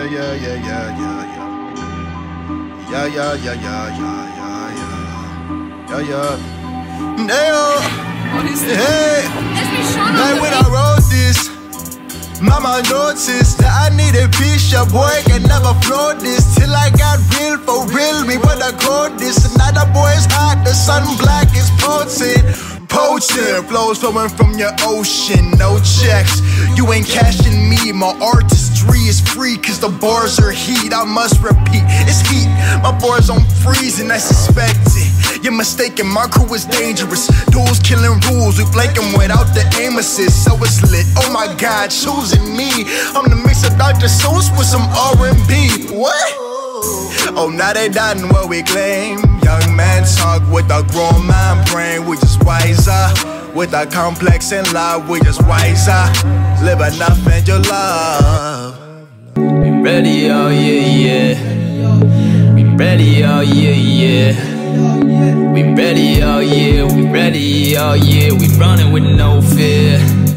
SBShaun. Like when I wrote this, mama noticed that I needed peace. Your boy can never float this till I got real for real. Me what I called this. Another boy's hot, the sun black is potent. Potent flows flowing from your ocean, no checks. You ain't cashing me, my artistry is free. Cause the bars are heat, I must repeat, it's heat. My bars on freeze and I suspect it. You're mistaken, my crew is dangerous. Duels killing rules, we blanking without the aim assist. So it's lit, oh my God, choosing me. I'm the mix of Dr. Seuss with some R&B. What? Oh, now they done what we claim. Young man talk with a grown man brain. We just wiser. With a complex in love, we just wiser. Live enough and your love. We ready, oh yeah, yeah. We ready, oh yeah, yeah. We ready, oh yeah. We ready, oh yeah. We running with no fear.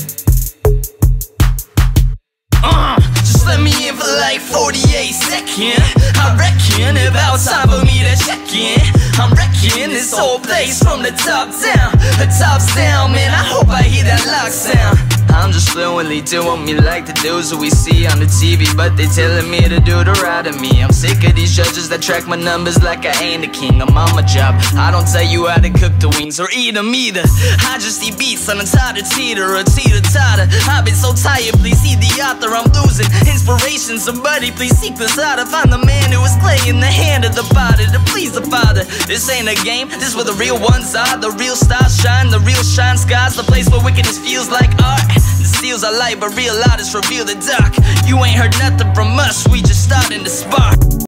Just let me in for like 48 seconds. I reckon about time for me to check in. I'm wrecking this whole place from the top down. The top's down, man, I hope I hear that lock sound. I'm just fluently doing what we like to do, so we see on the TV, but they telling me to do the right of me. I'm sick of these judges that track my numbers like I ain't a king. I'm on my job, I don't tell you how to cook the wings or eat them either. I just eat beats on a teeter or teeter-totter. I've been so tired, please see the author, I'm losing inspiration. Somebody please seek this out to find the man who was clay in the hand of the potter, to please the Father. This ain't a game, this is where the real ones are. The real stars shine, the real shine skies. The place where wickedness feels like art. The steals are light, but real artists reveal the dark. You ain't heard nothing from us, we just starting to spark.